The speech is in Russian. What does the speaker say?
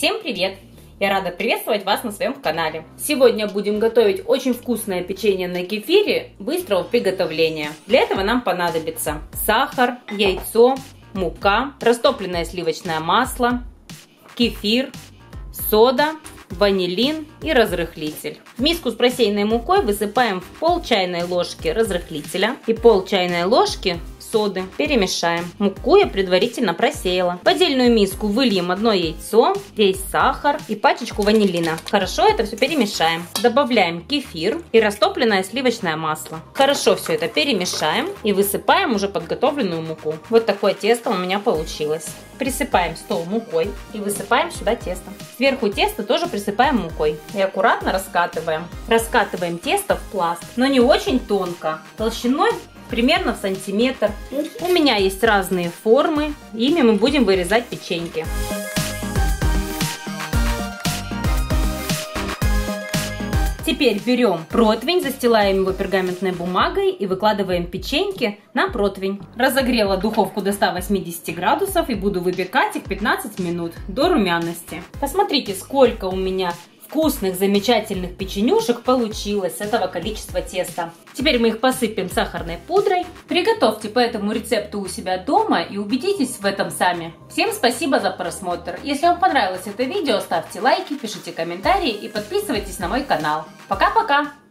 Всем привет! Я рада приветствовать вас на своем канале. Сегодня будем готовить очень вкусное печенье на кефире быстрого приготовления. Для этого нам понадобится сахар, яйцо, мука, растопленное сливочное масло, кефир, сода, ванилин и разрыхлитель. В миску с просеянной мукой высыпаем в пол чайной ложки разрыхлителя и пол чайной ложки соды. Перемешаем. Муку я предварительно просеяла. В отдельную миску выльем одно яйцо, весь сахар и пачечку ванилина. Хорошо это все перемешаем. Добавляем кефир и растопленное сливочное масло. Хорошо все это перемешаем и высыпаем уже подготовленную муку. Вот такое тесто у меня получилось. Присыпаем стол мукой и высыпаем сюда тесто. Сверху теста тоже присыпаем мукой и аккуратно раскатываем. Раскатываем тесто в пласт, но не очень тонко, толщиной примерно в сантиметр. У меня есть разные формы, ими мы будем вырезать печеньки. Теперь берем противень, застилаем его пергаментной бумагой и выкладываем печеньки на противень. Разогрела духовку до 180 градусов и буду выпекать их 15 минут до румяности. Посмотрите, сколько у меня вкусных, замечательных печенюшек получилось с этого количества теста. Теперь мы их посыпем сахарной пудрой. Приготовьте по этому рецепту у себя дома и убедитесь в этом сами. Всем спасибо за просмотр. Если вам понравилось это видео, ставьте лайки, пишите комментарии и подписывайтесь на мой канал. Пока-пока!